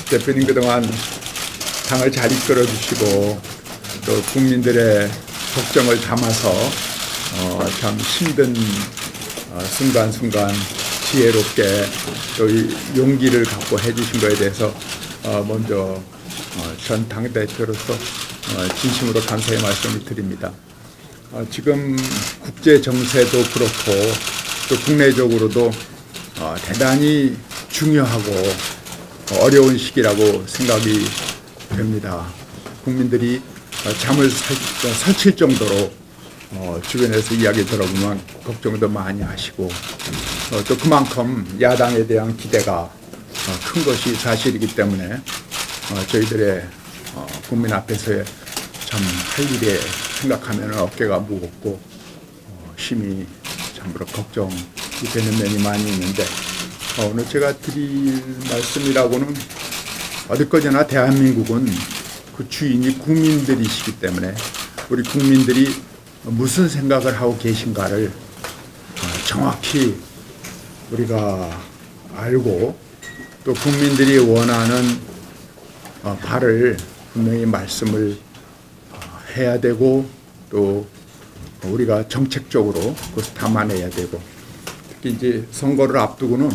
대표님 그동안 당을 잘 이끌어 주시고 또 국민들의 걱정을 담아서 참 힘든 순간순간 지혜롭게 또 용기를 갖고 해주신 것에 대해서 먼저 전 당대표로서 진심으로 감사의 말씀을 드립니다. 지금 국제 정세도 그렇고 또 국내적으로도 대단히 중요하고 어려운 시기라고 생각이 됩니다. 국민들이 잠을 설칠 정도로 주변에서 이야기 들어보면 걱정도 많이 하시고 또 그만큼 야당에 대한 기대가 큰 것이 사실이기 때문에 저희들의 국민 앞에서의 참 할 일에 생각하면 어깨가 무겁고 심히 참으로 걱정이 되는 면이 많이 있는데 오늘 제가 드릴 말씀이라고는 어디까지나 대한민국은 그 주인이 국민들이시기 때문에 우리 국민들이 무슨 생각을 하고 계신가를 정확히 우리가 알고 또 국민들이 원하는 바를 분명히 말씀을 해야 되고 또 우리가 정책적으로 그것을 담아내야 되고 특히 이제 선거를 앞두고는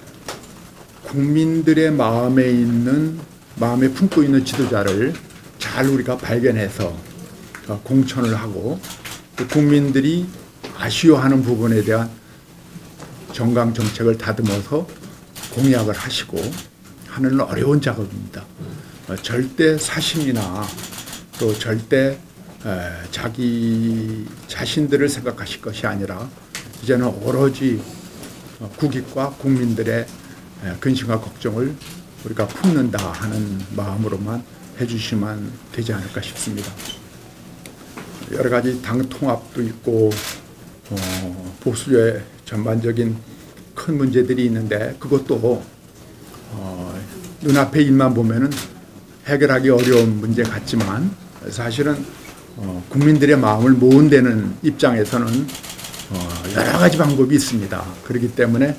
국민들의 마음에 품고 있는 지도자를 잘 우리가 발견해서 공천을 하고 또 국민들이 아쉬워하는 부분에 대한 정강 정책을 다듬어서 공약을 하시고 하는 어려운 작업입니다. 절대 사심이나 또 절대 자기 자신들을 생각하실 것이 아니라 이제는 오로지 국익과 국민들의 근심과 걱정을 우리가 품는다 하는 마음으로만 해주시면 되지 않을까 싶습니다. 여러 가지 당 통합도 있고 보수의 전반적인 큰 문제들이 있는데 그것도 눈앞의 일만 보면은 해결하기 어려운 문제 같지만 사실은 국민들의 마음을 모은다는 입장에서는 여러 가지 방법이 있습니다. 그렇기 때문에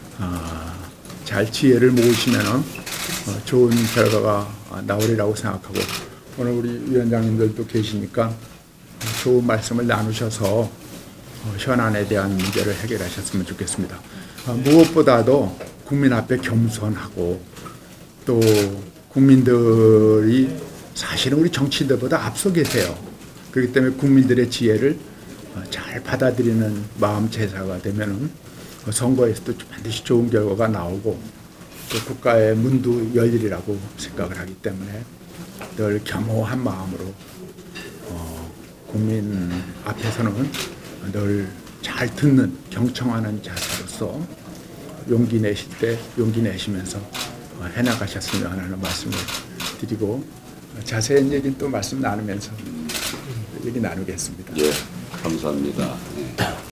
잘 지혜를 모으시면 좋은 결과가 나오리라고 생각하고 오늘 우리 위원장님들도 계시니까 좋은 말씀을 나누셔서 현안에 대한 문제를 해결하셨으면 좋겠습니다. 무엇보다도 국민 앞에 겸손하고 또 국민들이 사실은 우리 정치인들보다 앞서 계세요. 그렇기 때문에 국민들의 지혜를 잘 받아들이는 마음 제사가 되면은 선거에서도 반드시 좋은 결과가 나오고 또 국가의 문도 열리리라고 생각을 하기 때문에 늘 겸허한 마음으로 국민 앞에서는 늘 잘 듣는 경청하는 자세로서 용기 내실 때 용기 내시면서 해나가셨으면 하는 말씀을 드리고 자세한 얘기는 또 말씀 나누면서 얘기 나누겠습니다. 예, 감사합니다.